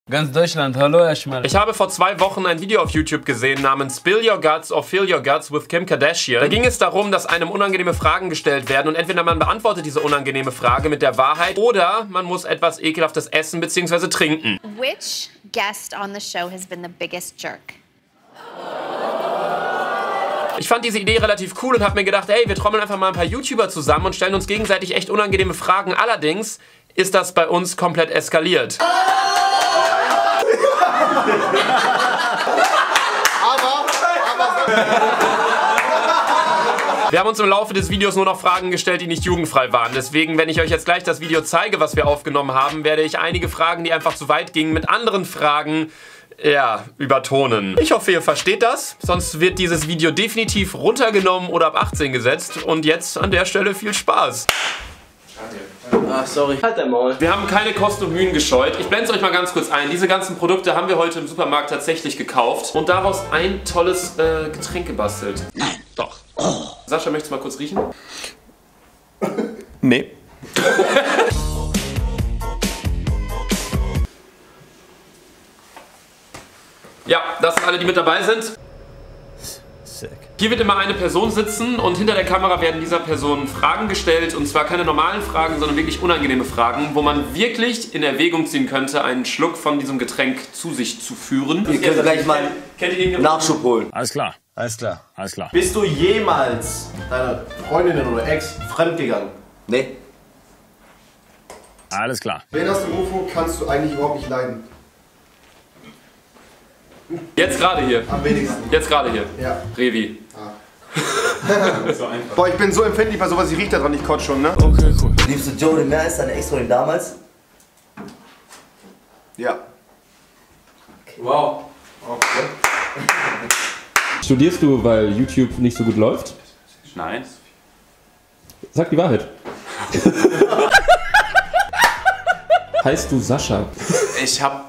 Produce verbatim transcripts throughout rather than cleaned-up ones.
Ganz Deutschland, hallo erstmal. Ich habe vor zwei Wochen ein Video auf YouTube gesehen namens Spill Your Guts or Fill Your Guts with Kim Kardashian. Da ging es darum, dass einem unangenehme Fragen gestellt werden und entweder man beantwortet diese unangenehme Frage mit der Wahrheit oder man muss etwas Ekelhaftes essen bzw. trinken. Which guest on the show has been the biggest jerk? Ich fand diese Idee relativ cool und habe mir gedacht, ey, wir trommeln einfach mal ein paar YouTuber zusammen und stellen uns gegenseitig echt unangenehme Fragen. Allerdings ist das bei uns komplett eskaliert. aber, aber Wir haben uns im Laufe des Videos nur noch Fragen gestellt, die nicht jugendfrei waren. Deswegen, wenn ich euch jetzt gleich das Video zeige, was wir aufgenommen haben, werde ich einige Fragen, die einfach zu weit gingen, mit anderen Fragen, ja, übertonen. Ich hoffe, ihr versteht das. Sonst wird dieses Video definitiv runtergenommen oder ab achtzehn gesetzt. Und jetzt an der Stelle viel Spaß. Ah, sorry. Halt dein Maul. Wir haben keine Kosten und Mühen gescheut. Ich blende es euch mal ganz kurz ein. Diese ganzen Produkte haben wir heute im Supermarkt tatsächlich gekauft und daraus ein tolles äh, Getränk gebastelt. Nein. Doch. Oh. Sascha, möchtest du mal kurz riechen? Nee. Ja, das sind alle, die mit dabei sind. Sick. Hier wird immer eine Person sitzen und hinter der Kamera werden dieser Person Fragen gestellt. Und zwar keine normalen Fragen, sondern wirklich unangenehme Fragen, wo man wirklich in Erwägung ziehen könnte, einen Schluck von diesem Getränk zu sich zu führen. Wir können gleich mal einen Nachschub holen. Alles klar. Alles klar. Alles klar. bist du jemals deiner Freundin oder Ex fremdgegangen? Nee. Alles klar. Wen aus dem U F O kannst du eigentlich überhaupt nicht leiden? Jetzt gerade hier. Am wenigsten. Jetzt gerade hier. Ja. Revi. Boah, ich bin so empfindlich bei sowas, ich riech da dran, ich kotze schon, ne? Okay, cool. Liebst du Jodie mehr als deine Ex-Freundin damals? Ja. Wow. Okay. Studierst du, weil YouTube nicht so gut läuft? Nein. Sag die Wahrheit. Heißt du Sascha? Ich hab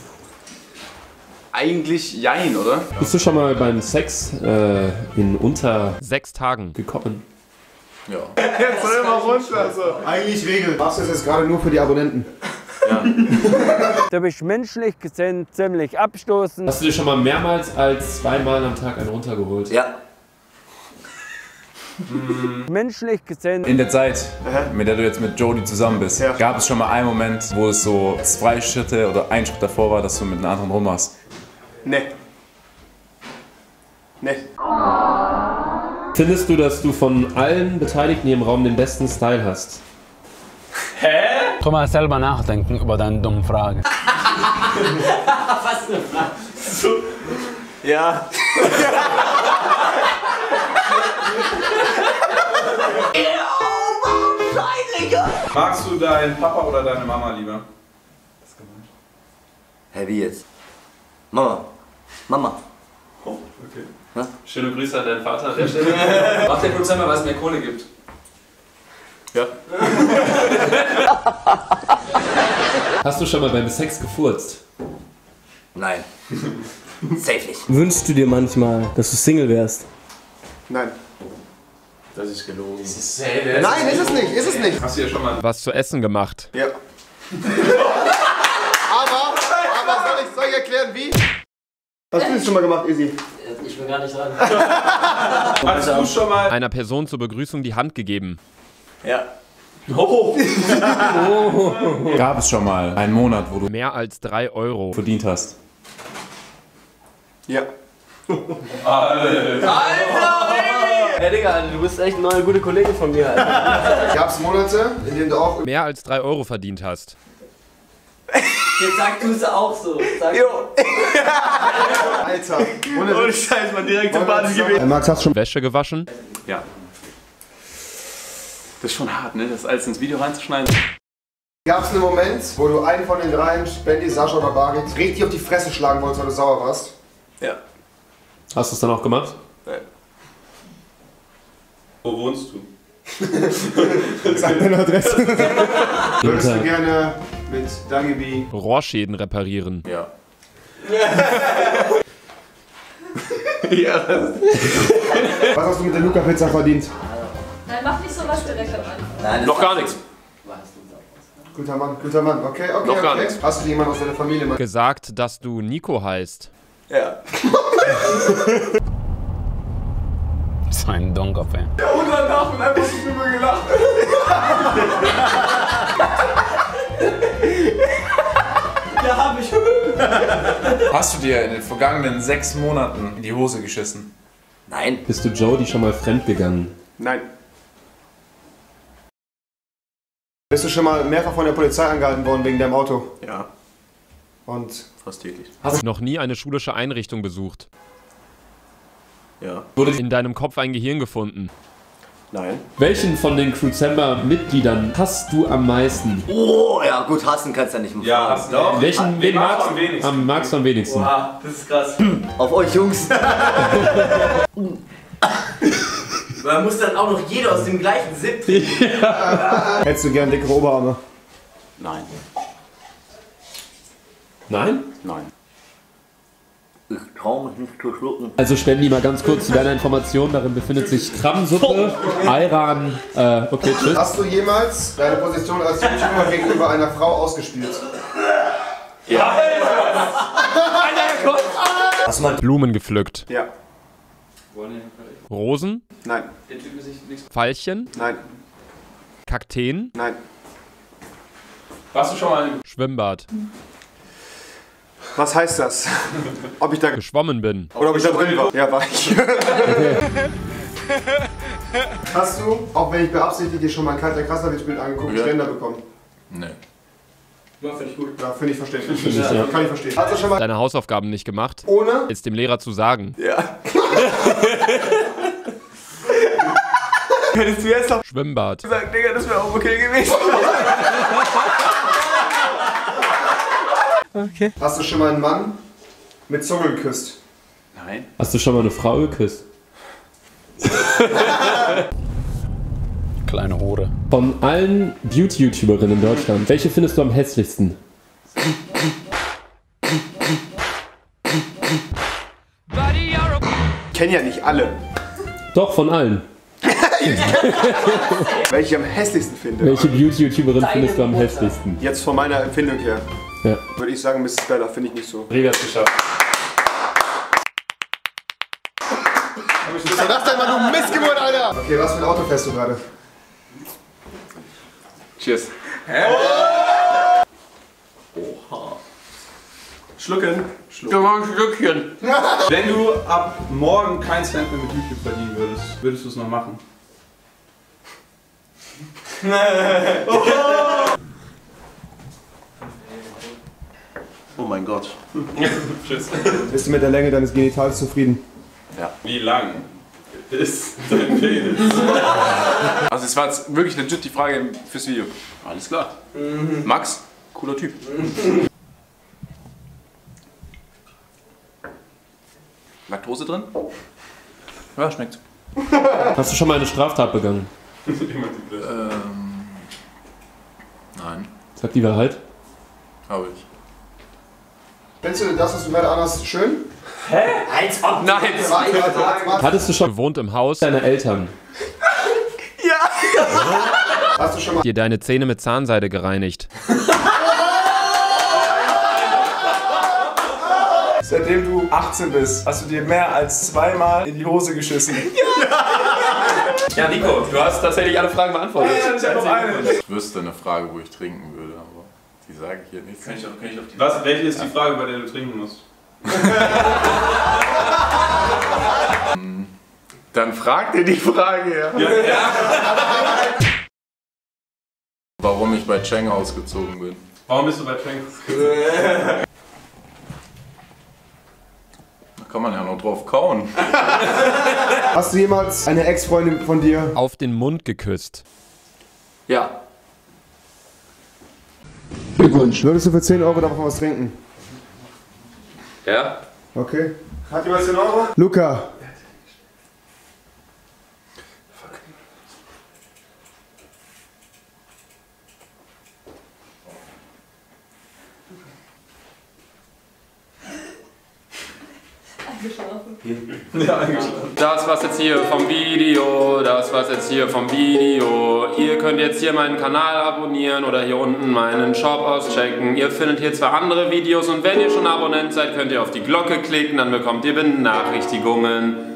eigentlich Jein, oder? Bist du schon mal beim Sex äh, in unter Sechs Tagen. gekommen? Ja. Jetzt soll mal runter, so. Eigentlich Regel. Machst du das jetzt gerade nur für die Abonnenten? Ja. Du bist menschlich gesehen ziemlich abstoßend. Hast du dir schon mal mehrmals als zweimal am Tag einen runtergeholt? Ja. Menschlich gesehen. In der Zeit, mit der du jetzt mit Jodie zusammen bist, Ja. gab es schon mal einen Moment, wo es so zwei Schritte oder ein Schritt davor war, dass du mit einer anderen rummachst? Ne. Ne. Findest du, dass du von allen Beteiligten hier im Raum den besten Style hast? Tu mal selber nachdenken über deine dumme Frage. Was eine Frage. Ja. Magst du deinen Papa oder deine Mama lieber? Hä, wie jetzt? Mama. Mama. Oh, okay. Schöne Grüße an deinen Vater an der Stelle. Mach den Produzent mal, weil es mehr Kohle gibt. Ja. Hast du schon mal beim Sex gefurzt? Nein. Safe nicht. Wünschst du dir manchmal, dass du Single wärst? Nein. Das ist gelogen. Nein, ist es nicht, ist es nicht. Hast du ja schon mal... Was zu essen gemacht. Ja. aber, aber soll ich, soll ich erklären, wie? Hast du das schon mal gemacht, Izzy? Ich will gar nicht sagen. Hast du schon mal... Einer Person zur Begrüßung die Hand gegeben. Ja. Oh. Gab es schon mal einen Monat, wo du Mehr als drei Euro. verdient hast? Ja. Hey Digga, du bist echt eine neue gute Kollegin von mir, Alter. Gab's Monate, in denen du auch... Mehr als drei Euro verdient hast. Jetzt sag du es auch so. Sag Alter. Ohne, Ohne Scheiß, man direkt im Bad gewesen. Max, hast du schon... Wäsche gewaschen. Ja. Das ist schon hart, ne? Das alles ins Video reinzuschneiden. Gab's einen Moment, wo du einen von den dreien, Spendi, Sascha oder Barit, richtig auf die Fresse schlagen wolltest, weil du sauer warst? Ja. Hast du es dann auch gemacht? Wo wohnst du? Sag deine Adresse. Würdest du Hinter- gerne mit Dangebi... Rohrschäden reparieren. Ja. Ja. Was hast du mit der Luca-Pizza verdient? Nein, mach nicht so was direkt am Anfang. Nein, Noch gar nichts. Guter Mann, guter Mann. Okay, okay, Noch gar okay. nichts. Hast du jemanden aus deiner Familie? Mann? Gesagt, dass du Nico heißt. Ja. So ein Donker, ey. Ja, und danach und einfach so drüber gelacht. Ja, hab ich. Hast du dir in den vergangenen sechs Monaten in die Hose geschissen? Nein. Bist du Jody schon mal fremdgegangen? Nein. Bist du schon mal mehrfach von der Polizei angehalten worden wegen deinem Auto? Ja. Und? Fast täglich. Hast du noch nie eine schulische Einrichtung besucht? Ja. Wurde in deinem Kopf ein Gehirn gefunden? Nein. Welchen von den Crewzember-Mitgliedern hasst du am meisten? Oh, ja gut, hassen kannst du ja nicht mehr. Ja, hast du doch. Welchen wen magst, am wenigsten? am, magst du am wenigsten? Oha, das ist krass. Auf euch Jungs. Man muss dann auch noch jeder aus dem gleichen Sipp trinken. Hättest du gern dickere Oberarme? Nein. Nein? Nein. Ich trau mich nicht zu schlucken. Also Spendi, mal ganz kurz zu deiner Information. Darin befindet sich Krabbensuppe, Ayran, äh, okay, tschüss. Hast du jemals deine Position als YouTuber gegenüber einer Frau ausgespielt? Ja. Hast du mal Blumen gepflückt? Ja. Rosen? Nein. Veilchen? Nein. Kakteen? Nein. Warst du schon mal im Schwimmbad? Was heißt das? Ob ich da Geschwommen bin? oder ob ich da drin war? Ja, war ich. Hast du, auch wenn ich beabsichtigt dir schon mal ein Katja Krasavice-Bild angeguckt, Ja. Ständer bekommen? Nee. Ja, finde ich gut. Ja, finde ich verständlich. Ja. Kann ich verstehen. Hast du schon mal Deine Hausaufgaben nicht gemacht? ohne? Jetzt dem Lehrer zu sagen. Ja. Hättest du jetzt noch Schwimmbad. gesagt, Digga, das wäre auch okay gewesen. Okay. Hast du schon mal einen Mann mit Zunge geküsst? Nein. Hast du schon mal eine Frau geküsst? Kleine Hure. Von allen Beauty-YouTuberinnen in Deutschland, welche findest du am hässlichsten? Ich kenne ja nicht alle. Doch, von allen. Welche ich am hässlichsten finde. Welche Beauty-YouTuberin findest du am hässlichsten? Jetzt von meiner Empfindung her. Ja. Würde ich sagen, Misses Bella, finde ich nicht so. Revi hat's geschafft. Was war das denn, Mann, du Missgeburt, Alter? Okay, was für ein Auto fährst du gerade? Cheers. Oha. Schlucken. Stückchen. Wenn du ab morgen keinen Cent mehr mit YouTube verdienen würdest, würdest du es noch machen? Oh mein Gott. Tschüss. Bist du mit der Länge deines Genitals zufrieden? Wie lang ist dein Penis? Also es war jetzt wirklich legit die Frage fürs Video. Alles klar. Max, cooler Typ. Laktose drin? Ja, schmeckt. Hast du schon mal eine Straftat begangen? Ähm, nein, Sag die Wahrheit. habe ich. Findest du das, was du gerade anhast, schön? Als ob. Nein! Warte, warte, warte, warte. Hattest du schon Gewohnt im Haus, deine Eltern? Hast du schon mal dir deine Zähne mit Zahnseide gereinigt. Seitdem du achtzehn bist, hast du dir mehr als zweimal in die Hose geschissen. Ja, Nico, du hast tatsächlich alle Fragen beantwortet. Ich habe noch eine. Ich wüsste eine Frage, wo ich trinken würde, aber die sage ich hier nicht. Kann ich auf, kann ich auf die Was, welche ist die Frage, bei der du trinken musst? Dann frag dir die Frage, ja. Ja, ja. Warum ich bei Cheng ausgezogen bin. Warum bist du bei Trank? Da kann man ja noch drauf kauen. Hast du jemals eine Ex-Freundin von dir? Auf den Mund geküsst. Ja. Glückwunsch. Würdest du für zehn Euro davon was trinken? Ja. Okay. Hat jemand zehn Euro? Luca. Ja, eingeschlafen. Das war's jetzt hier vom Video, das war's jetzt hier vom Video. Ihr könnt jetzt hier meinen Kanal abonnieren oder hier unten meinen Shop auschecken. Ihr findet hier zwei andere Videos und wenn ihr schon Abonnent seid, könnt ihr auf die Glocke klicken, dann bekommt ihr Benachrichtigungen.